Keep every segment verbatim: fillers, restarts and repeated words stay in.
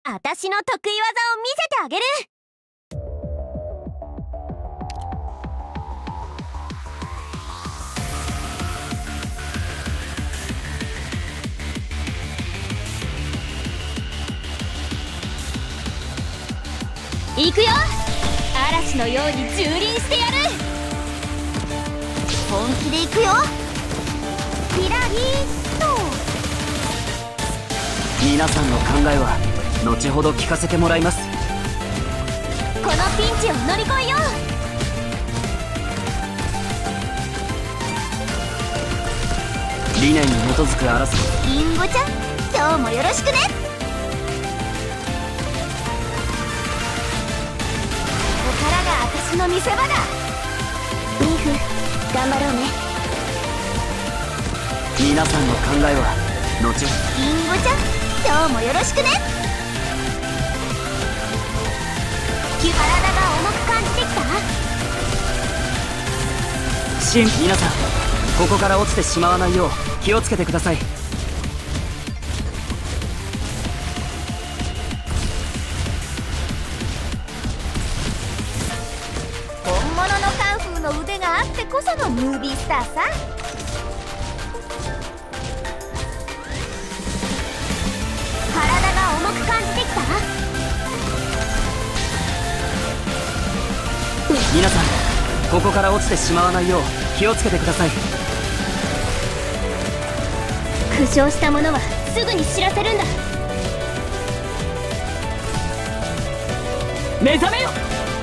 あたしの得意技を見せてあげる。行くよ。嵐のように蹂躙してやる。本気で行くよ。ピラリーと。 皆さんの考えは後ほど聞かせてもらいます。 このピンチを乗り越えよう。 理念に基づく争い。 リンゴちゃん、今日もよろしくね。ここからが私の見せ場だ。リーフ、頑張ろうね。 皆さんの考えは後ほど。 リンゴちゃん、今日もよろしくね。体が重く感じてきた。 シン、皆さんここから落ちてしまわないよう気をつけてください。 本物のカンフーの腕があってこそのムービースターさ。体が重く感じてきた。 皆さんここから落ちてしまわないよう気をつけてください。 負傷した者はすぐに知らせるんだ。 目覚めよ。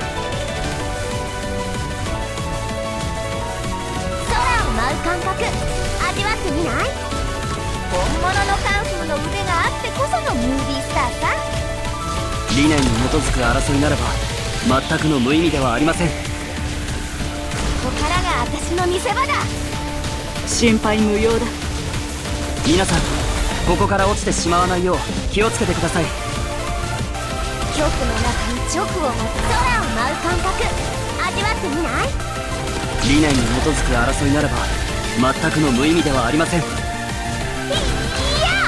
空を舞う感覚味わってみない？本物のカンフーの腕があってこそのムービースターさ。 理念に基づく争いならば全くの無意味ではありません。 ここからが私の見せ場だ。 心配無用だ。皆さんここから落ちてしまわないよう気をつけてください。 恐怖の中に直を持つ空を舞う感覚味わってみない？ 理念に基づく争いならば全くの無意味ではありません。 いいや、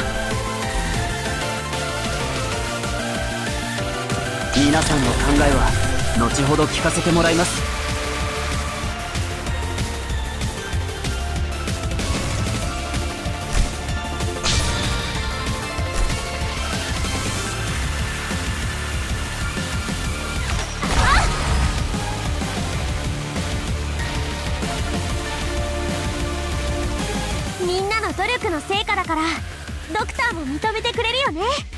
皆さんの考えは後ほど聞かせてもらいます。 みんなの努力の成果だからドクターも認めてくれるよね。